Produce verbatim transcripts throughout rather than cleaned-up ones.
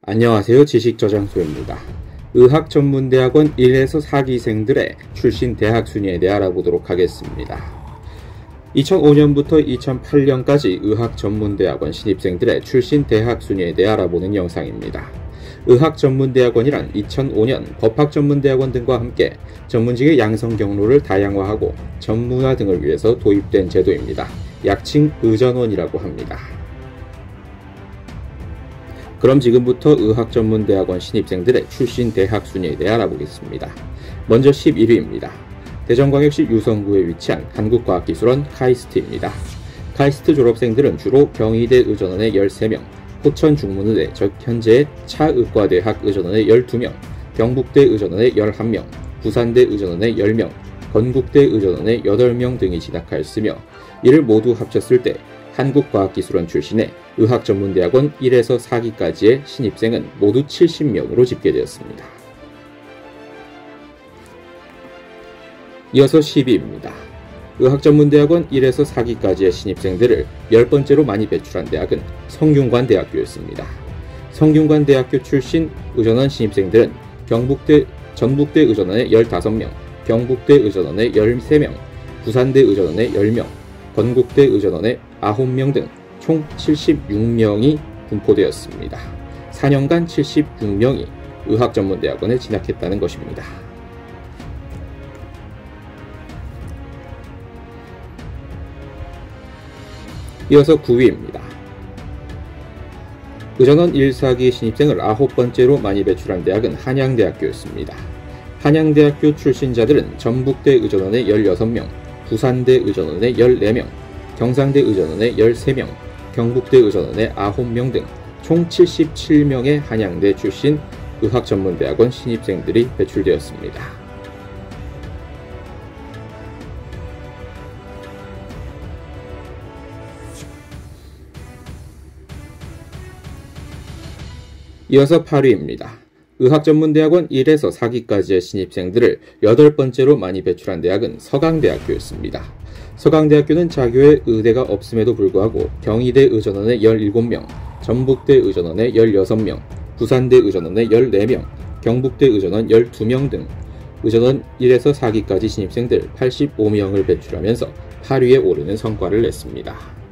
안녕하세요. 지식저장소입니다. 의학전문대학원 일에서 사기생들의 출신 대학 순위에 대해 알아보도록 하겠습니다. 이천오 년부터 이천팔 년까지 의학전문대학원 신입생들의 출신 대학 순위에 대해 알아보는 영상입니다. 의학전문대학원이란 이천오 년 법학전문대학원 등과 함께 전문직의 양성 경로를 다양화하고 전문화 등을 위해서 도입된 제도입니다. 약칭 의전원이라고 합니다. 그럼 지금부터 의학전문대학원 신입생들의 출신 대학 순위에 대해 알아보겠습니다. 먼저 십일 위입니다. 대전광역시 유성구에 위치한 한국과학기술원 카이스트입니다. 카이스트 졸업생들은 주로 경희대 의전원의 열세 명, 포천중문의대 즉 현재의 차의과대학 의전원의 열두 명, 경북대 의전원의 열한 명, 부산대 의전원의 열 명, 건국대 의전원의 여덟 명 등이 진학하였으며 이를 모두 합쳤을 때 한국과학기술원 출신의 의학전문대학원 일에서 사 기까지의 신입생은 모두 칠십 명으로 집계되었습니다. 이어서 십 위입니다. 의학전문대학원 일에서 사 기까지의 신입생들을 열 번째로 많이 배출한 대학은 성균관대학교였습니다. 성균관대학교 출신 의전원 신입생들은 경북대, 전북대 의전원의 열다섯 명, 경북대 의전원의 열세 명, 부산대 의전원의 열 명, 건국대 의전원의 아홉 명 등 총 칠십육 명이 분포되었습니다. 사 년간 칠십육 명이 의학전문대학원에 진학했다는 것입니다. 이어서 구 위입니다. 의전원 일, 사 기 신입생을 아홉 번째로 많이 배출한 대학은 한양대학교였습니다. 한양대학교 출신자들은 전북대 의전원의 열여섯 명, 부산대 의전원의 열네 명, 경상대 의전원의 열세 명, 경북대 의전원의 아홉 명 등 총 칠십칠 명의 한양대 출신 의학전문대학원 신입생들이 배출되었습니다. 이어서 팔 위입니다. 의학전문대학원 일에서 사 기까지의 신입생들을 여덟 번째로 많이 배출한 대학은 서강대학교였습니다. 서강대학교는 자교에 의대가 없음에도 불구하고 경희대 의전원의 열일곱 명, 전북대 의전원의 열여섯 명, 부산대 의전원의 열네 명, 경북대 의전원 열두 명 등 의전원 일에서 사 기까지 신입생들 팔십오 명을 배출하면서 팔 위에 오르는 성과를 냈습니다.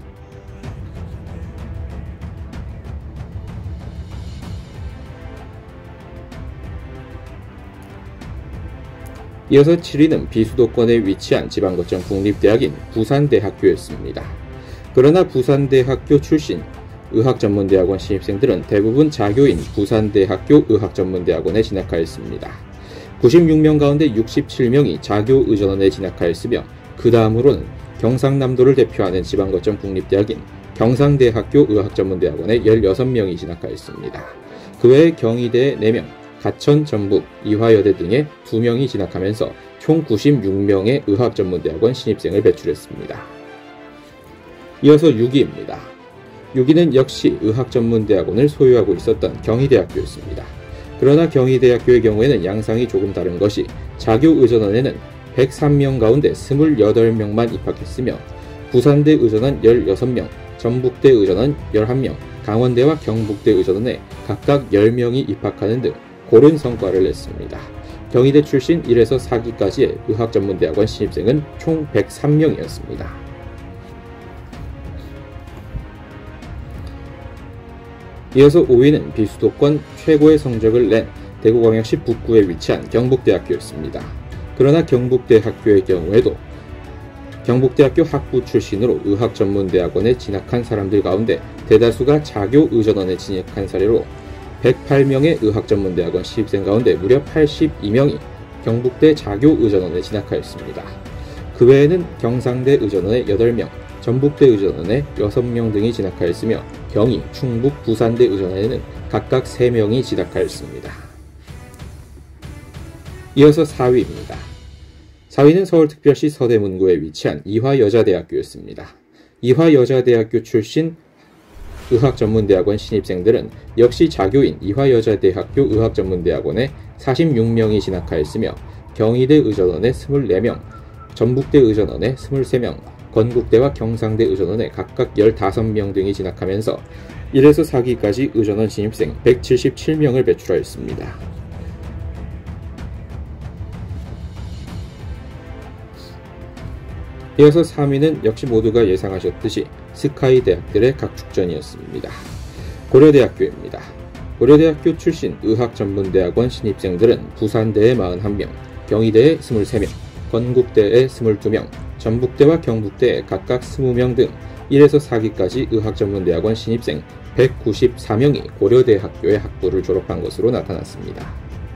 이어서 칠 위는 비수도권에 위치한 지방거점 국립대학인 부산대학교였습니다. 그러나 부산대학교 출신 의학전문대학원 신입생들은 대부분 자교인 부산대학교 의학전문대학원에 진학하였습니다. 구십육 명 가운데 육십칠 명이 자교 의전원에 진학하였으며 그 다음으로는 경상남도를 대표하는 지방거점 국립대학인 경상대학교 의학전문대학원에 열여섯 명이 진학하였습니다. 그 외에 경희대에 네 명, 가천, 전북, 이화여대 등에 두 명이 진학하면서 총 구십육 명의 의학전문대학원 신입생을 배출했습니다. 이어서 육 위입니다. 육 위는 역시 의학전문대학원을 소유하고 있었던 경희대학교였습니다. 그러나 경희대학교의 경우에는 양상이 조금 다른 것이 자교 의전원에는 백삼 명 가운데 이십팔 명만 입학했으며 부산대 의전원 열여섯 명, 전북대 의전원 열한 명, 강원대와 경북대 의전원에 각각 열 명이 입학하는 등 고른 성과를 냈습니다. 경희대 출신 일에서 사 기까지의 의학전문대학원 신입생은 총 백삼 명이었습니다. 이어서 오 위는 비수도권 최고의 성적을 낸 대구광역시 북구에 위치한 경북대학교였습니다. 그러나 경북대학교의 경우에도 경북대학교 학부 출신으로 의학전문대학원에 진학한 사람들 가운데 대다수가 자교 의전원에 진학한 사례로 백팔 명의 의학전문대학원 신입생 가운데 무려 팔십이 명이 경북대 자교 의전원에 진학하였습니다. 그 외에는 경상대 의전원의 여덟 명, 전북대 의전원의 여섯 명 등이 진학하였으며 경희, 충북, 부산대 의전원에는 각각 세 명이 진학하였습니다. 이어서 사 위입니다. 사 위는 서울특별시 서대문구에 위치한 이화여자대학교였습니다. 이화여자대학교 출신 의학전문대학원 신입생들은 역시 자교인 이화여자대학교 의학전문대학원에 사십육 명이 진학하였으며 경희대 의전원에 이십사 명, 전북대 의전원에 이십삼 명, 건국대와 경상대 의전원에 각각 열다섯 명 등이 진학하면서 일에서 사 기까지 의전원 신입생 백칠십칠 명을 배출하였습니다. 이어서 삼 위는 역시 모두가 예상하셨듯이 스카이 대학들의 각축전이었습니다. 고려대학교입니다. 고려대학교 출신 의학전문대학원 신입생들은 부산대에 사십일 명, 경희대에 이십삼 명, 건국대에 이십이 명, 전북대와 경북대에 각각 이십 명 등 일에서 사 기까지 의학전문대학원 신입생 백구십사 명이 고려대학교의 학부를 졸업한 것으로 나타났습니다.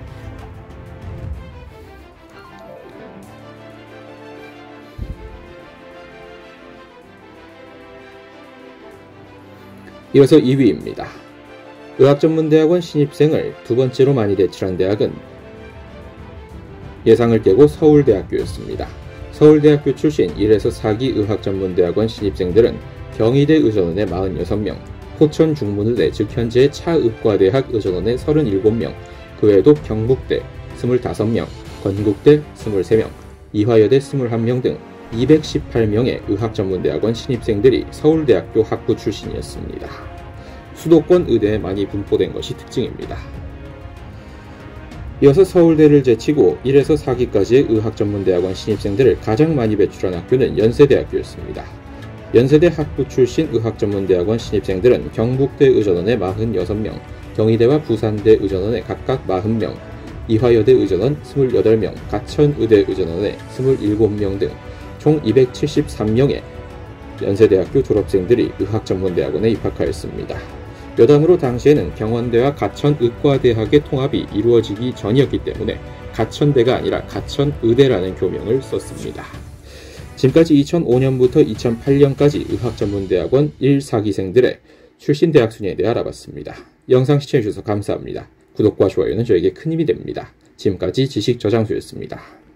이어서 이 위입니다. 의학전문대학원 신입생을 두 번째로 많이 배출한 대학은 예상을 깨고 서울대학교였습니다. 서울대학교 출신 일에서 사 기 의학전문대학원 신입생들은 경희대 의전원의 사십육 명, 포천중문의대 즉 현재의 차의과대학 의전원의 삼십칠 명, 그 외에도 경북대 이십오 명, 건국대 이십삼 명, 이화여대 이십일 명 등 이백십팔 명의 의학전문대학원 신입생들이 서울대학교 학부 출신이었습니다. 수도권 의대에 많이 분포된 것이 특징입니다. 이어서 서울대를 제치고 일에서 사 기까지의 의학전문대학원 신입생들을 가장 많이 배출한 학교는 연세대학교였습니다. 연세대 학부 출신 의학전문대학원 신입생들은 경북대 의전원의 사십육 명, 경희대와 부산대 의전원의 각각 사십 명, 이화여대 의전원 이십팔 명, 가천의대 의전원의 이십칠 명 등 총 이백칠십삼 명의 연세대학교 졸업생들이 의학전문대학원에 입학하였습니다. 여담으로 당시에는 경원대와 가천의과대학의 통합이 이루어지기 전이었기 때문에 가천대가 아니라 가천의대라는 교명을 썼습니다. 지금까지 이천오 년부터 이천팔 년까지 의학전문대학원 일, 사 기생들의 출신 대학 순위에 대해 알아봤습니다. 영상 시청해주셔서 감사합니다. 구독과 좋아요는 저에게 큰 힘이 됩니다. 지금까지 지식저장소였습니다.